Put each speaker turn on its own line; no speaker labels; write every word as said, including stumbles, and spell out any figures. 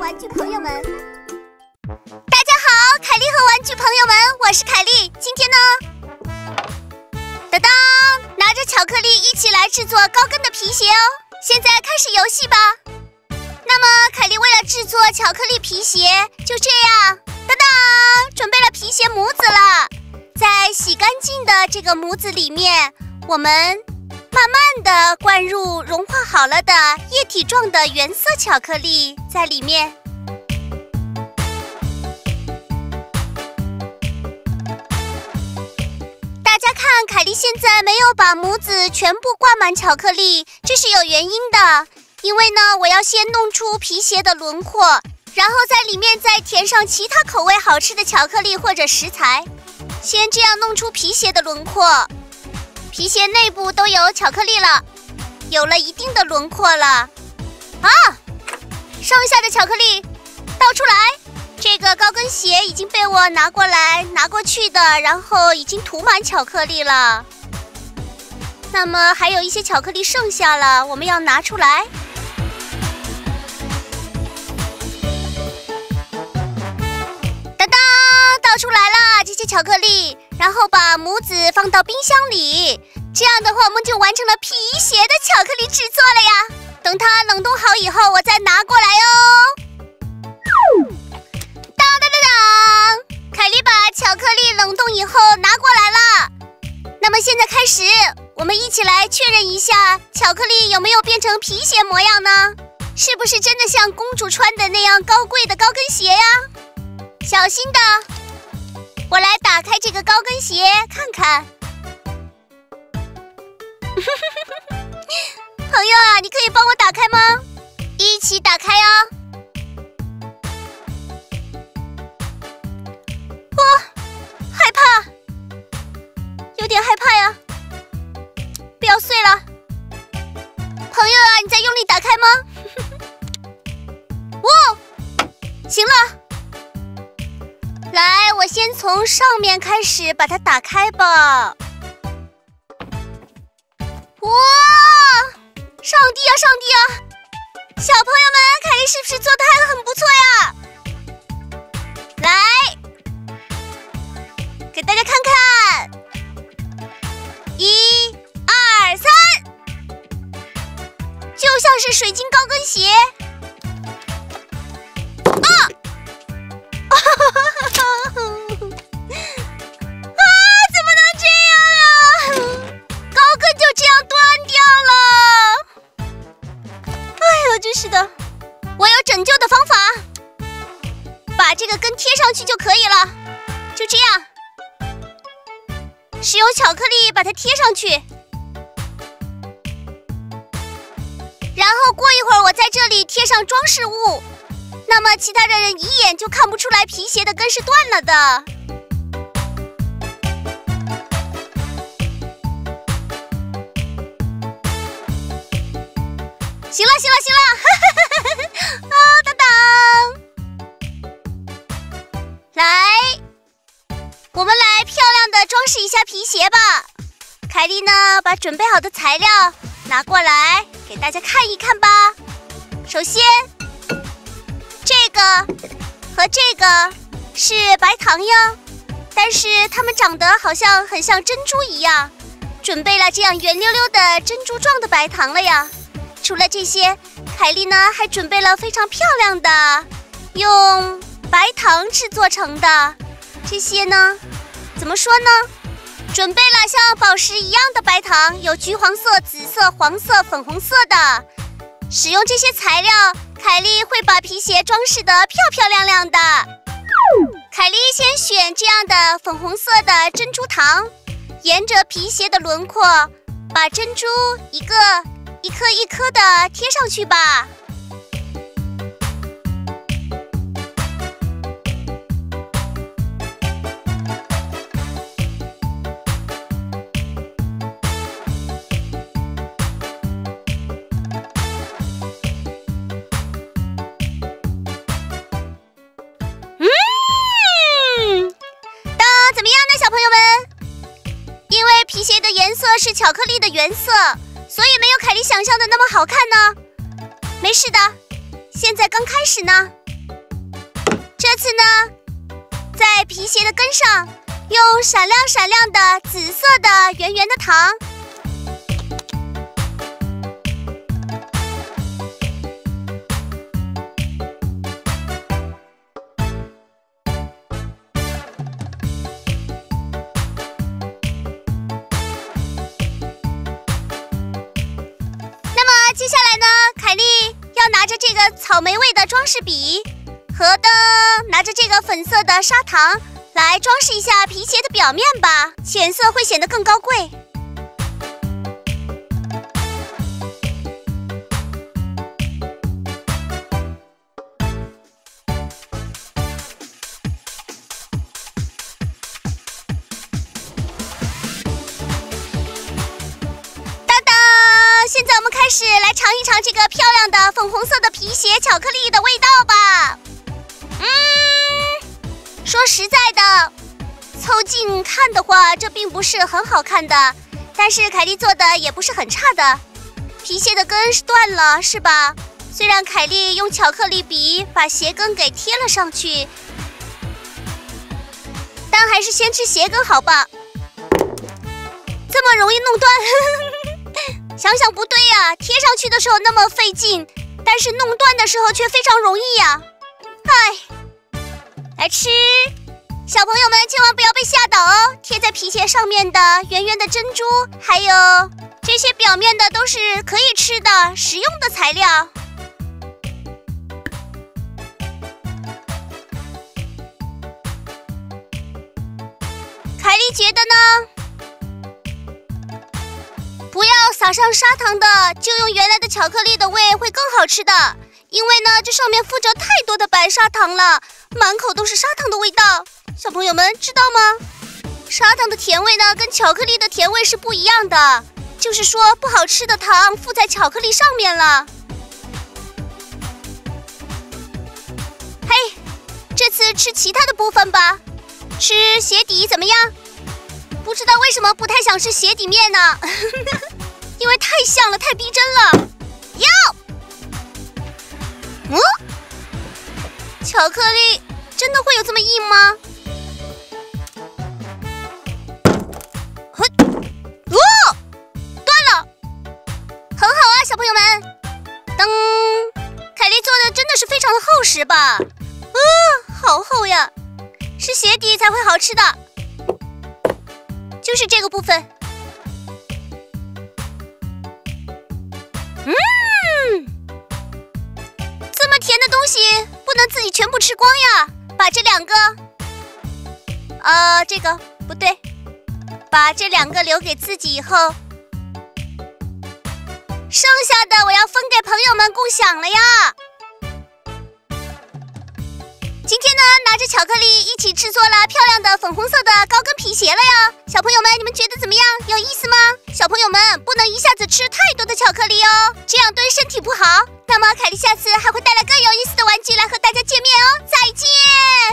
玩具朋友们，大家好，凯莉和玩具朋友们，我是凯莉。今天呢，当当，拿着巧克力一起来制作高跟的皮鞋哦。现在开始游戏吧。那么，凯莉为了制作巧克力皮鞋，就这样，当当，准备了皮鞋模子了。在洗干净的这个模子里面，我们慢慢的灌入融化好了的液体状的原色巧克力在里面。大家看，凯莉现在没有把模子全部灌满巧克力，这是有原因的。因为呢，我要先弄出皮鞋的轮廓，然后在里面再填上其他口味好吃的巧克力或者食材。先这样弄出皮鞋的轮廓。皮鞋内部都有巧克力了，有了一定的轮廓了。啊，剩下的巧克力倒出来。这个高跟鞋已经被我拿过来拿过去的，然后已经涂满巧克力了。那么还有一些巧克力剩下了，我们要拿出来。当当，倒出来了这些巧克力，然后把模子放到冰箱里。这样的话，我们就完成了皮鞋的巧克力制作了呀。等它冷冻好以后，我再拿过来哦。当当当当，凯莉把巧克力冷冻以后拿过来了。那么现在开始，我们一起来确认一下，巧克力有没有变成皮鞋模样呢？是不是真的像公主穿的那样高贵的高跟鞋呀？小心的，我来打开这个高跟鞋看看。朋友啊，你可以帮我打开吗？一起打开哦。哇，害怕，有点害怕呀。不要碎了。朋友啊，你再用力打开吗？哇，行了。来，我先从上面开始把它打开吧。哇！上帝啊，上帝啊！小朋友们，凯莉是不是做的还很不错呀？来，给大家看看，一、二、三，就像是水晶高跟鞋。啊！啊！怎么能这样呀？高跟就这样断掉了。哎呦，真是的！我有拯救的方法，把这个跟贴上去就可以了。就这样，使用巧克力把它贴上去，然后过一会儿我在这里贴上装饰物，那么其他的人一眼就看不出来皮鞋的跟是断了的。行了行了行了，啊，当当，来，我们来漂亮的装饰一下皮鞋吧。凯莉呢，把准备好的材料拿过来给大家看一看吧。首先，这个和这个是白糖呀，但是它们长得好像很像珍珠一样，准备了这样圆溜溜的珍珠状的白糖了呀。除了这些，凯莉呢还准备了非常漂亮的用白糖制作成的这些呢，怎么说呢？准备了像宝石一样的白糖，有橘黄色、紫色、黄色、粉红色的。使用这些材料，凯莉会把皮鞋装饰得漂漂亮亮的。凯莉先选这样的粉红色的珍珠糖，沿着皮鞋的轮廓，把珍珠一个一颗一颗的贴上去吧。嗯，当怎么样呢，小朋友们？因为皮鞋的颜色是巧克力的原色，所以没有凯莉想象的那么好看呢。没事的，现在刚开始呢。 次呢，在皮鞋的根上用闪亮闪亮的紫色的圆圆的糖。接下来呢，凯莉要拿着这个草莓味的装饰笔，和的拿着这个粉色的砂糖来装饰一下皮鞋的表面吧，浅色会显得更高贵。现在我们开始来尝一尝这个漂亮的粉红色的皮鞋巧克力的味道吧。嗯，说实在的，凑近看的话，这并不是很好看的，但是凯莉做的也不是很差的。皮鞋的根是断了，是吧？虽然凯莉用巧克力笔把鞋跟给贴了上去，但还是先吃鞋跟好吧。这么容易弄断。想想不对呀、啊，贴上去的时候那么费劲，但是弄断的时候却非常容易呀、啊。唉，来吃，小朋友们千万不要被吓倒哦！贴在皮鞋上面的圆圆的珍珠，还有这些表面的都是可以吃的、实用的材料。凯莉觉得呢？不要撒上砂糖的，就用原来的巧克力的味会更好吃的。因为呢，这上面附着太多的白砂糖了，满口都是砂糖的味道。小朋友们知道吗？砂糖的甜味呢，跟巧克力的甜味是不一样的。就是说，不好吃的糖附在巧克力上面了。嘿，这次吃其他的部分吧。吃鞋底怎么样？不知道为什么不太想吃鞋底面呢？因为太像了，太逼真了。哟，嗯，巧克力真的会有这么硬吗？哦，断了，很好啊，小朋友们。噔，凯莉做的真的是非常的厚实吧？啊、哦，好厚呀，是鞋底才会好吃的。就是这个部分，嗯，这么甜的东西不能自己全部吃光呀！把这两个，呃，这个不对，把这两个留给自己以后，剩下的我要分给朋友们共享了呀。今天呢，拿着巧克力一起制作了漂亮的粉红色的高跟皮鞋了呀！小朋友们，你们觉得怎么样？有意思吗？小朋友们不能一下子吃太多的巧克力哦，这样对身体不好。那么凯莉下次还会带来更有意思的玩具来和大家见面哦，再见。